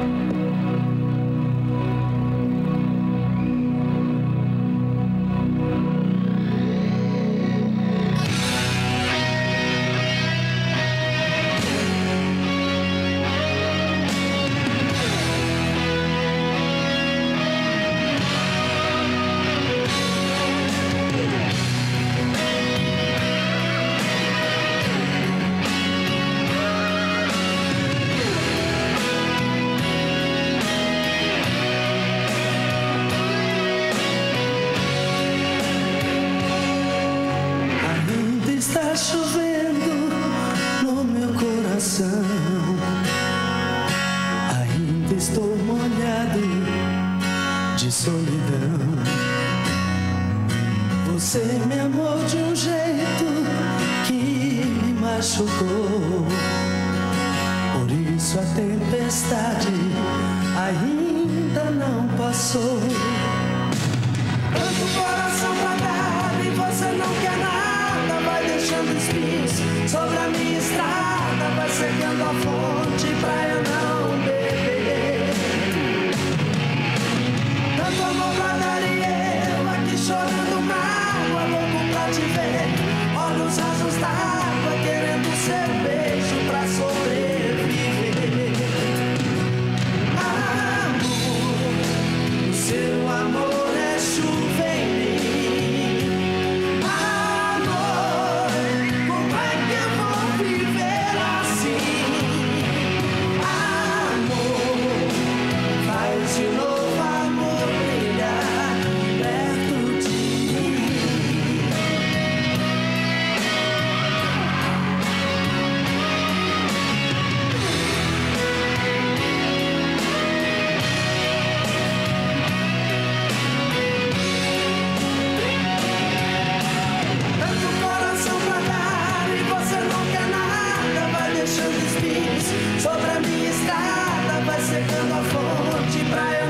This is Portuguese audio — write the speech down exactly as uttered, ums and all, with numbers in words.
Está chovendo no meu coração, ainda estou molhado de solidão. Você me amou de um jeito que me machucou, por isso a tempestade ainda não passou. Tanto coração pra dar e você não quer nada, vai deixando espinhos sobre a minha estrada, vai secando a fonte pra eu não beber. Tanto amor pra dar e eu aqui chorando mágoa, louco pra te ver, olhos rasos d'água, querendo seu beijo pra sobreviver. Amor, o seu amor é chuva em mim. Amor, como é que eu vou viver assim? Amor, faz de novo amor brilhar perto de mim. Tanto coração pra dar e você não quer nada, vai deixando espinhos sobre a minha estrada, vai secando a fonte pra eu